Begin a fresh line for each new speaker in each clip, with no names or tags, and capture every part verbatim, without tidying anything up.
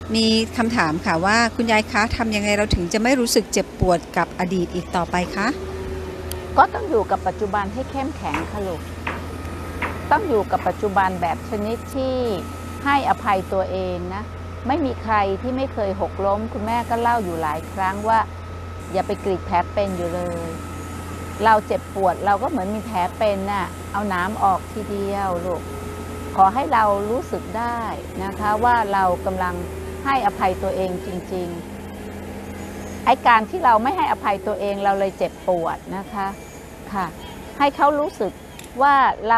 มีคำถามค่ะว่าคุณยายคะทำยังไงเราถึงจะไม่รู้สึกเจ็บปวดกับอดีตอีกต่อไปคะ
ก็ต้องอยู่กับปัจจุบันให้เข้มแข็งค่ะลูกต้องอยู่กับปัจจุบันแบบชนิดที่ให้อภัยตัวเองนะไม่มีใครที่ไม่เคยหกล้มคุณแม่ก็เล่าอยู่หลายครั้งว่าอย่าไปกรีดแผลเป็นอยู่เลยเราเจ็บปวดเราก็เหมือนมีแผลเป็นน่ะเอาน้ำออกทีเดียวลูกขอให้เรารู้สึกได้นะคะว่าเรากำลังให้อภัยตัวเองจริงๆไอ้การที่เราไม่ให้อภัยตัวเองเราเลยเจ็บปวดนะคะค่ะให้เขารู้สึกว่าเรา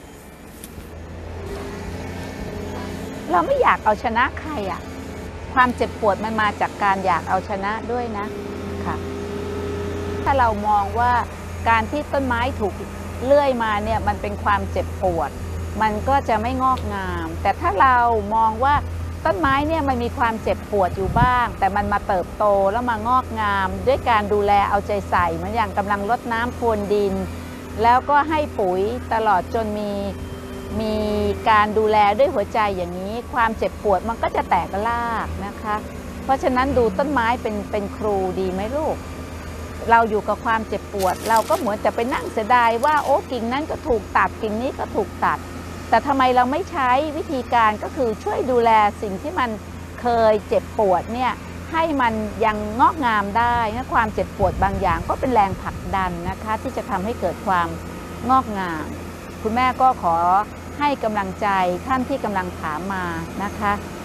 เราไม่อยากเอาชนะใครอะความเจ็บปวดมันมาจากการอยากเอาชนะด้วยนะค่ะถ้าเรามองว่าการที่ต้นไม้ถูกเลื่อยมาเนี่ยมันเป็นความเจ็บปวดมันก็จะไม่งอกงามแต่ถ้าเรามองว่าต้นไม้เนี่ยมันมีความเจ็บปวดอยู่บ้างแต่มันมาเติบโตแล้วมางอกงามด้วยการดูแลเอาใจใส่เหมือนอย่างกำลังรดน้ำพรวนดินแล้วก็ให้ปุ๋ยตลอดจนมีมีการดูแลด้วยหัวใจอย่างนี้ความเจ็บปวดมันก็จะแตกรากนะคะเพราะฉะนั้นดูต้นไม้เป็นเป็นครูดีไหมลูกเราอยู่กับความเจ็บปวดเราก็เหมือนจะไปนั่งเสียดายว่าโอ้กิ่งนั้นก็ถูกตัดกิ่งนี้ก็ถูกตัดแต่ทำไมเราไม่ใช้วิธีการก็คือช่วยดูแลสิ่งที่มันเคยเจ็บปวดเนี่ยให้มันยังงอกงามได้นะความเจ็บปวดบางอย่างก็เป็นแรงผลักดันนะคะที่จะทำให้เกิดความงอกงามคุณแม่ก็ขอให้กำลังใจท่านที่กำลังถามมานะคะ